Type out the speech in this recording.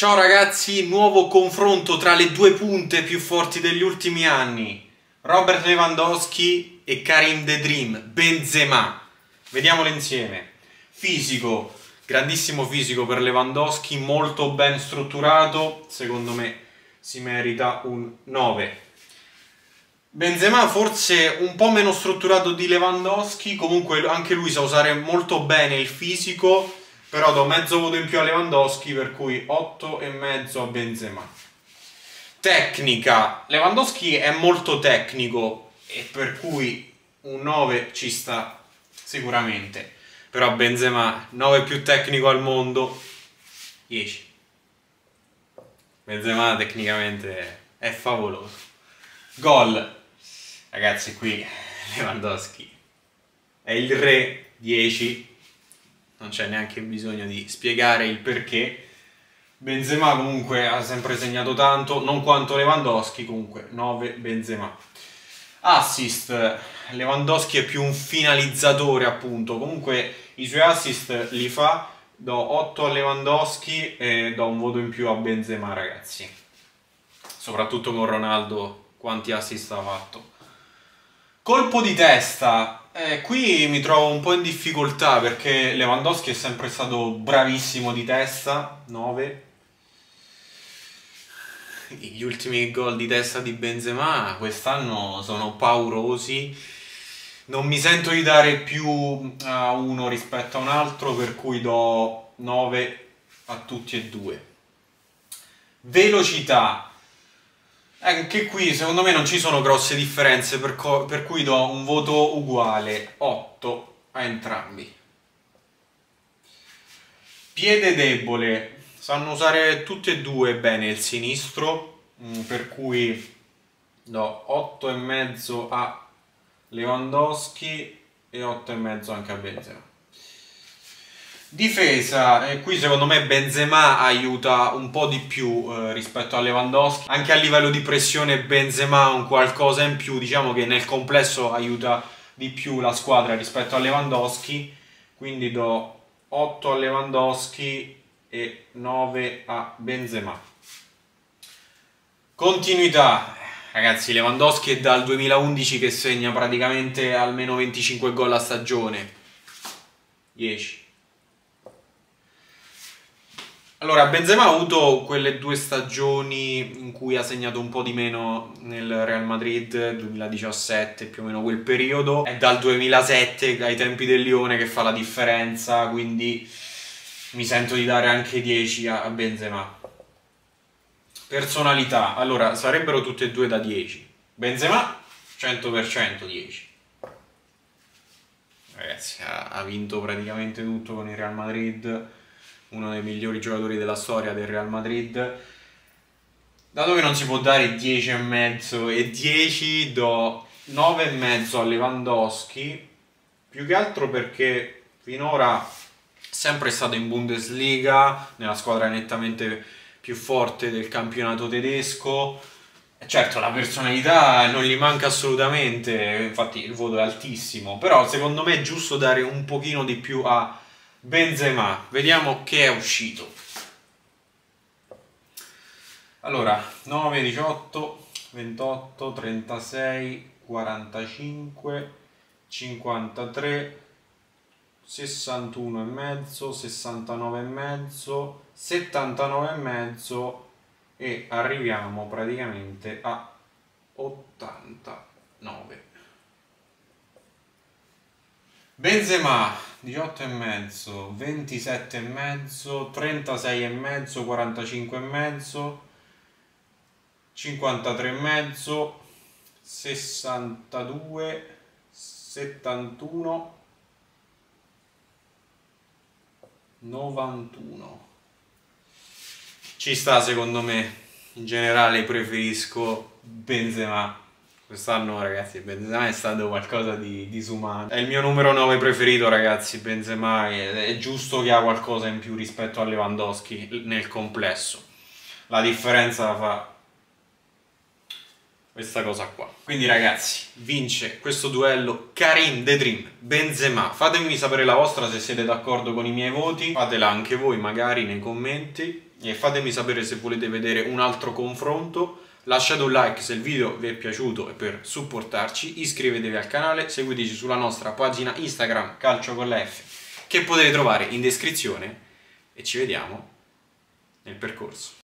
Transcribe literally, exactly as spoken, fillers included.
Ciao ragazzi, nuovo confronto tra le due punte più forti degli ultimi anni. Robert Lewandowski e Karim The Dream, Benzema. Vediamolo insieme. Fisico, grandissimo fisico per Lewandowski, molto ben strutturato, secondo me si merita un nove. Benzema forse un po' meno strutturato di Lewandowski, comunque anche lui sa usare molto bene il fisico, però do mezzo voto in più a Lewandowski, per cui otto e mezzo a Benzema. Tecnica, Lewandowski è molto tecnico e per cui un nove ci sta sicuramente, però Benzema nove più tecnico al mondo, dieci. Benzema tecnicamente è favoloso. Gol, ragazzi, qui Lewandowski è il re, dieci. Non c'è neanche bisogno di spiegare il perché. Benzema comunque ha sempre segnato tanto, non quanto Lewandowski, comunque nove Benzema. Assist, Lewandowski è più un finalizzatore appunto, comunque i suoi assist li fa, do otto a Lewandowski e do un voto in più a Benzema, ragazzi. Soprattutto con Ronaldo, quanti assist ha fatto. Colpo di testa, eh, qui mi trovo un po' in difficoltà perché Lewandowski è sempre stato bravissimo di testa, nove. Gli ultimi gol di testa di Benzema quest'anno sono paurosi, non mi sento di dare più a uno rispetto a un altro, per cui do nove a tutti e due. Velocità. Anche qui secondo me non ci sono grosse differenze, per, per cui do un voto uguale, otto a entrambi. Piede debole, sanno usare tutti e due bene il sinistro, per cui do otto e mezzo a Lewandowski e otto e mezzo anche a Benzema. Difesa, e qui secondo me Benzema aiuta un po' di più eh, rispetto a Lewandowski. Anche a livello di pressione Benzema ha un qualcosa in più, diciamo che nel complesso aiuta di più la squadra rispetto a Lewandowski, quindi do otto a Lewandowski e nove a Benzema. Continuità, ragazzi, Lewandowski è dal duemilaundici che segna praticamente almeno venticinque gol a stagione, dieci. Allora, Benzema ha avuto quelle due stagioni in cui ha segnato un po' di meno nel Real Madrid, duemiladiciassette, più o meno quel periodo. È dal duemilasette, ai tempi del Lione, che fa la differenza, quindi mi sento di dare anche dieci a Benzema. Personalità, allora, sarebbero tutte e due da dieci. Benzema, cento per cento dieci. Ragazzi, ha vinto praticamente tutto con il Real Madrid, uno dei migliori giocatori della storia del Real Madrid. Dato che non si può dare dieci e mezzo e dieci, do nove e mezzo a Lewandowski, più che altro perché finora è sempre stato in Bundesliga, nella squadra nettamente più forte del campionato tedesco. Certo, la personalità non gli manca assolutamente, infatti il voto è altissimo, però secondo me è giusto dare un pochino di più a Benzema. Vediamo che è uscito. Allora, nove, diciotto, ventotto, trentasei, quarantacinque, cinquantatré, sessantuno e mezzo, sessantanove e mezzo, settantanove e mezzo e arriviamo praticamente a ottantanove. Benzema diciotto e mezzo, ventisette e mezzo, trentasei e mezzo, quarantacinque e mezzo, cinquantatré e mezzo, sessantadue, settantuno, novantuno. Ci sta, secondo me. In generale preferisco Benzema. Quest'anno, ragazzi, Benzema è stato qualcosa di disumano. È il mio numero nove preferito, ragazzi. Benzema è, è giusto che ha qualcosa in più rispetto a Lewandowski nel complesso. La differenza la fa questa cosa qua. Quindi, ragazzi, vince questo duello Karim The Dream Benzema. Fatemi sapere la vostra se siete d'accordo con i miei voti. Fatela anche voi magari nei commenti. e fatemi sapere se volete vedere un altro confronto. Lasciate un like se il video vi è piaciuto e per supportarci, iscrivetevi al canale, seguiteci sulla nostra pagina Instagram Calcio con la F che potete trovare in descrizione e ci vediamo nel percorso.